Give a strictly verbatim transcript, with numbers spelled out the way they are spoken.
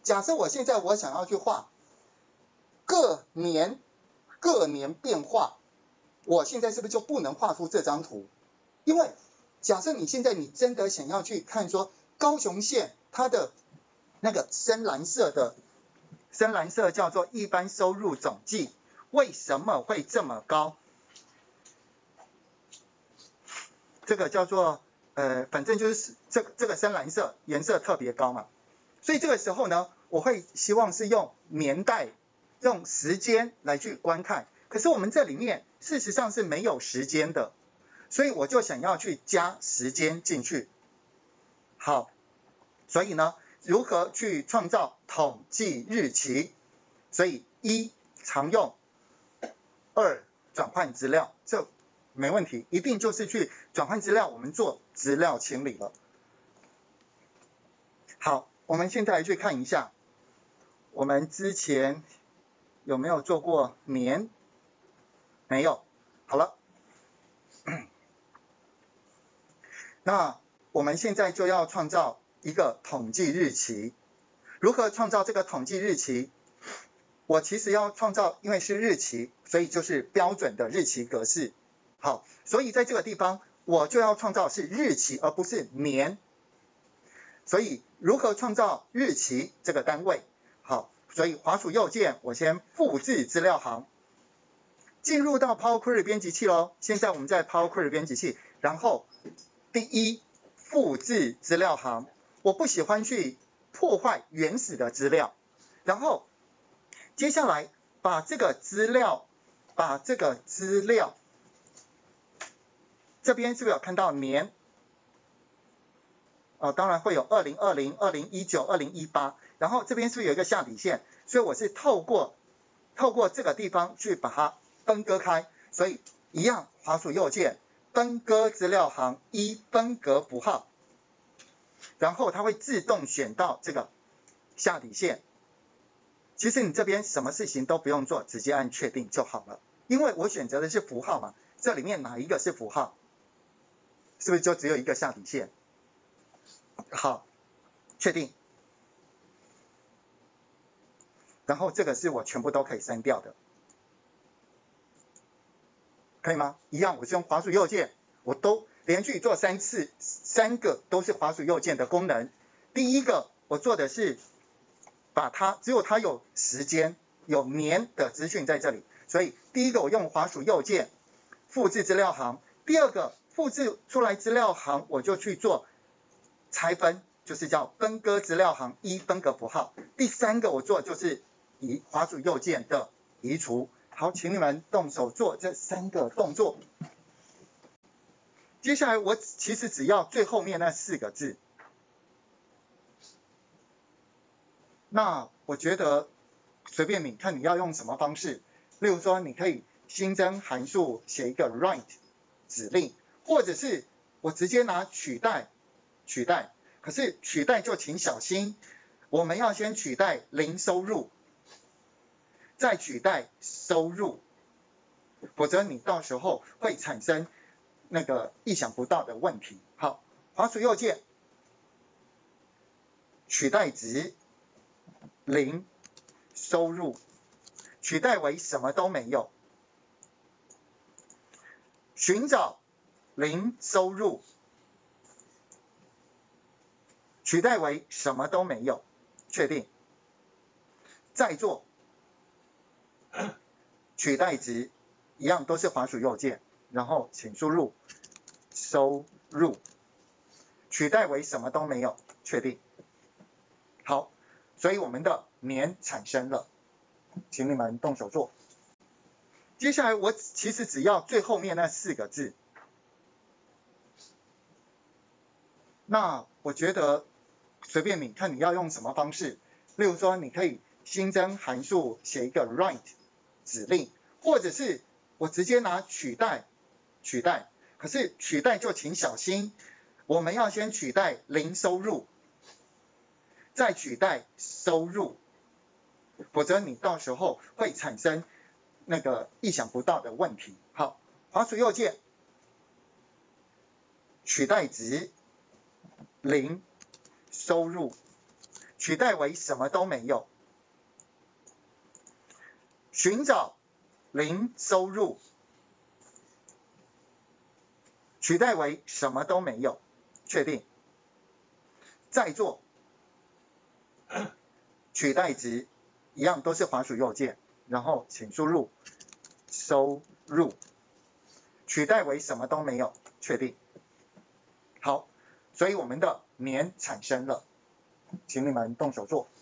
假设我现在我想要去画各年各年变化，我现在是不是就不能画出这张图？因为假设你现在你真的想要去看说高雄县它的那个深蓝色的深蓝色叫做一般收入总计为什么会这么高？这个叫做呃，反正就是这个这个深蓝色颜色特别高嘛，所以这个时候呢，我会希望是用年代、用时间来去观看。可是我们这里面事实上是没有时间的，所以我就想要去加时间进去。好，所以呢，如何去创造统计日期？所以一常用，二转换资料，这没问题，一定就是去转换资料，我们做资料清理了。好，我们现在来去看一下，我们之前有没有做过年？没有。好了，那我们现在就要创造一个统计日期。如何创造这个统计日期？我其实要创造，因为是日期，所以就是标准的日期格式。好，所以在这个地方我就要创造是日期，而不是年。所以如何创造日期这个单位？好，所以滑鼠右键，我先复制资料行，进入到 Power Query 编辑器咯。现在我们在 Power Query 编辑器，然后第一复制资料行，我不喜欢去破坏原始的资料，然后接下来把这个资料，把这个资料，这边是不是有看到年？哦，当然会有二零二零、二零一九、二零一八，然后这边是不是有一个下底线？所以我是透过透过这个地方去把它分割开，所以一样滑鼠右键分割资料行一分隔符号，然后它会自动选到这个下底线。其实你这边什么事情都不用做，直接按确定就好了，因为我选择的是符号嘛，这里面哪一个是符号？是不是就只有一个下底线？好，确定。然后这个是我全部都可以删掉的，可以吗？一样，我是用滑鼠右键，我都连续做三次，三个都是滑鼠右键的功能。第一个我做的是把它，只有它有时间、有年的资讯在这里，所以第一个我用滑鼠右键复制资料行，第二个复制出来资料行我就去做拆分，就是叫分割资料行一分隔符号。第三个我做就是移滑鼠右键的移除。好，请你们动手做这三个动作。接下来我其实只要最后面那四个字。那我觉得随便你看你要用什么方式，例如说你可以新增函数写一个 write 指令，或者是我直接拿取代取代，可是取代就请小心，我们要先取代零收入，再取代收入，否则你到时候会产生那个意想不到的问题。好，滑鼠右键取代值零收入，取代为什么都没有，寻找零收入，取代为什么都没有，确定，再做取代值，一样都是滑鼠右键，然后请输入收入，取代为什么都没有，确定。好，所以我们的年产生了，请你们动手做。接下来我其实只要最后面那四个字，那我觉得随便你看你要用什么方式，例如说你可以新增函数写一个 write 指令，或者是我直接拿取代取代，可是取代就请小心，我们要先取代零收入，再取代收入，否则你到时候会产生那个意想不到的问题。好，滑鼠右键取代值零收入， 取代为什么都没有。寻找零收入，取代为什么都没有，确定。在座，取代值一样都是滑鼠右键，然后请输入收入，取代为什么都没有，确定。好，所以我们的年产生了，请你们动手做。